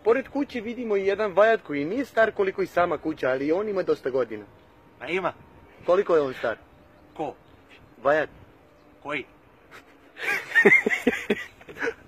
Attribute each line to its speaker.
Speaker 1: pored kuće vidimo i jedan vajat koji nije star koliko i sama kuća, ali on ima dosta godina.
Speaker 2: A ima?
Speaker 1: Koliko je on star?
Speaker 2: Ko?
Speaker 1: Vajat.
Speaker 2: Koji?